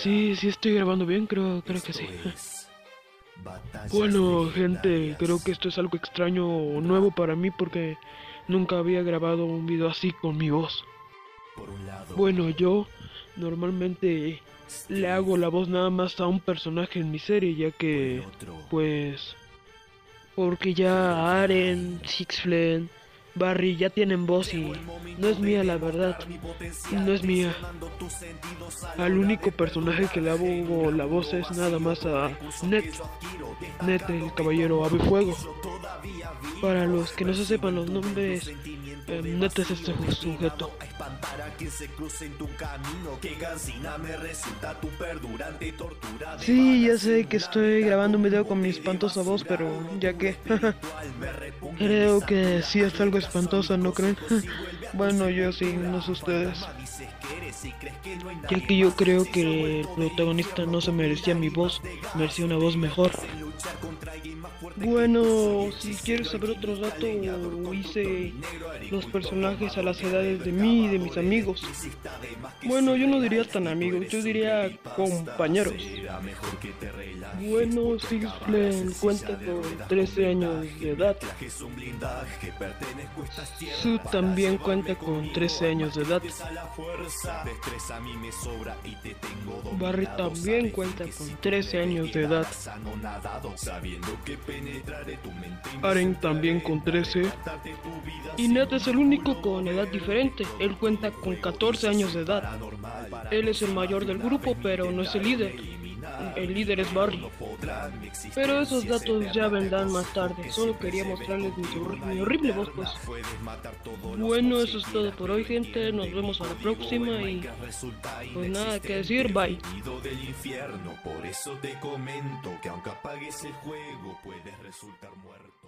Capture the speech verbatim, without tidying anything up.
sí, sí estoy grabando bien, creo, creo que sí. Bueno, gente, creo que esto es algo extraño o nuevo para mí porque nunca había grabado un video así con mi voz. Bueno, yo normalmente le hago la voz nada más a un personaje en mi serie, ya que, pues, porque ya Aren, Sixflen, Barry ya tienen voz y no es mía la verdad, no es mía. Al único personaje que le hago la voz es nada más a Ned, Ned el caballero ave fuego. Para los que no se sepan los nombres, eh, Ned es este sujeto. Sí, ya sé que estoy grabando un video con mi espantosa voz, pero ya que creo que sí es algo espantosa, ¿no creen? Bueno, yo sí, no sé ustedes. Ya que yo creo que el protagonista no se merecía mi voz, merecía una voz mejor. Bueno, si quieres saber otro dato, hice los personajes a las edades de mí y de mis amigos. Bueno, yo no diría tan amigos, yo diría compañeros. Bueno, Sixflen cuenta con trece años de edad. Su también cuenta con trece años de edad. Barry también cuenta con trece años de edad. Aren también con trece. Y Ned es el único con edad diferente. Él cuenta con catorce años de edad. Él es el mayor del grupo, pero no es el líder. El líder es Barry. Pero esos datos ya vendrán más tarde. Solo quería mostrarles mi, mi horrible voz, pues. Bueno, eso es todo por hoy, gente. Nos vemos a la próxima y pues nada que decir, bye. Por eso te comento que aunque apagues el juego puedes resultar muerto.